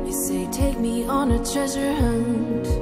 You say take me on a treasure hunt.